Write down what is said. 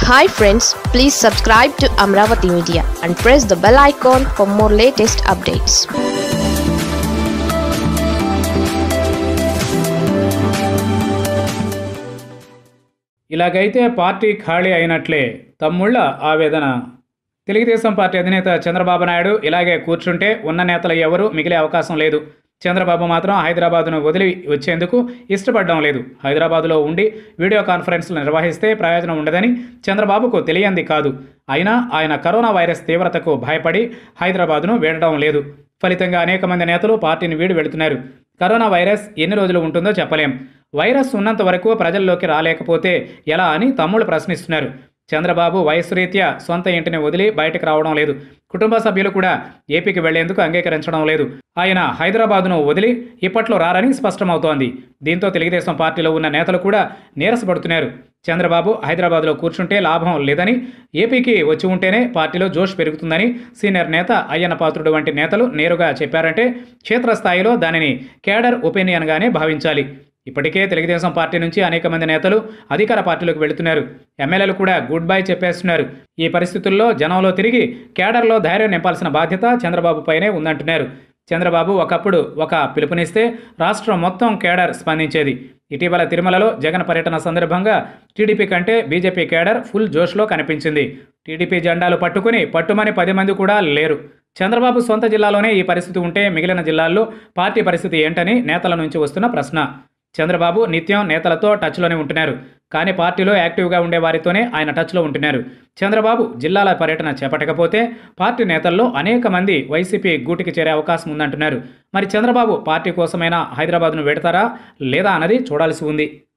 Hi friends, please subscribe to Amravati Media and press the bell icon for more latest updates. ఇలాగైతే party ఖాళీ అయినట్లే తమ్ముళ్ళ ఆవేదన. Telugu Desam party అధినేత చంద్రబాబు నాయుడు ఇలాగే కూర్చుంటే ఉన్న నేతలు ఎవరూ మిగిలే అవకాశం లేదు. చంద్రబాబు మాత్రం హైదరాబాదును వదిలి వచ్చేందుకు ఇష్టపడడం లేదు. హైదరాబాదులో ఉండి వీడియో కాన్ఫరెన్స్లు నిర్వహిస్తే ప్రయోజనం ఉండదని చంద్రబాబుకు తెలియంది కాదు. అయినా ఆయన కరోనా వైరస్ తీవ్రతకు భయపడి హైదరాబాదును వీడడం లేదు. ఫలితంగా అనేక మంది నేతలు పార్టీని వీడి వెళుతున్నారు. కరోనా వైరస్ ఎన్ని రోజులు ఉంటుందో చెప్పలేం. వైరస్ ఉన్నంత వరకు ప్రజల్లోకి రాలేకపోతే ఎలా అని తమ్ముళ్ళు ప్రశ్నిస్తున్నారు. చంద్రబాబు వయసు రీత్యా సొంత ఇంటిని వదిలి బయటకు రావడం లేదు. కుటుంబ సభ్యులు కూడా ఏపీకి వెళ్లేందుకు అంగీకరించడం లేదు. ఆయన హైదరాబాదును వదిలి ఇప్పట్లో రారని స్పష్టమవుతోంది. దీంతో తెలుగుదేశం పార్టీలో ఉన్న నేతలు కూడా నీరసపడుతున్నారు. చంద్రబాబు హైదరాబాద్లో కూర్చుంటే లాభం లేదని, ఏపీకి వచ్చి ఉంటేనే పార్టీలో జోష్ పెరుగుతుందని సీనియర్ నేత అయ్యన్న పాత్రుడు వంటి నేతలు నేరుగా చెప్పారంటే క్షేత్రస్థాయిలో దానిని కేడర్ ఒపీనియన్గానే భావించాలి. ఇప్పటికే తెలుగుదేశం పార్టీ నుంచి అనేక మంది నేతలు అధికార పార్టీలోకి వెళుతున్నారు. ఎమ్మెల్యేలు కూడా గుడ్ బై చెప్పేస్తున్నారు. ఈ పరిస్థితుల్లో జనంలో తిరిగి కేడర్లో ధైర్యం నింపాల్సిన బాధ్యత చంద్రబాబు పైనే ఉందంటున్నారు. చంద్రబాబు ఒకప్పుడు ఒక పిలుపునిస్తే రాష్ట్రం మొత్తం కేడర్ స్పందించేది. ఇటీవల తిరుమలలో జగన్ పర్యటన సందర్భంగా టీడీపీ కంటే బీజేపీ కేడర్ ఫుల్ జోష్లో కనిపించింది. టీడీపీ జెండాలు పట్టుమని 10 మంది కూడా లేరు. చంద్రబాబు సొంత జిల్లాలోనే ఈ పరిస్థితి ఉంటే మిగిలిన జిల్లాల్లో పార్టీ పరిస్థితి ఏంటని నేతల నుంచి వస్తున్న ప్రశ్న. చంద్రబాబు నిత్యం నేతలతో టచ్లోనే ఉంటున్నారు. కానీ పార్టీలో యాక్టివ్గా ఉండే వారితోనే ఆయన టచ్లో ఉంటున్నారు. చంద్రబాబు జిల్లాల పర్యటన చేపట్టకపోతే పార్టీ నేతల్లో అనేక మంది వైసీపీ గూటికి చేరే అవకాశం ఉందంటున్నారు. మరి చంద్రబాబు పార్టీ కోసమైనా హైదరాబాద్ను వెడతారా లేదా అన్నది చూడాల్సి ఉంది.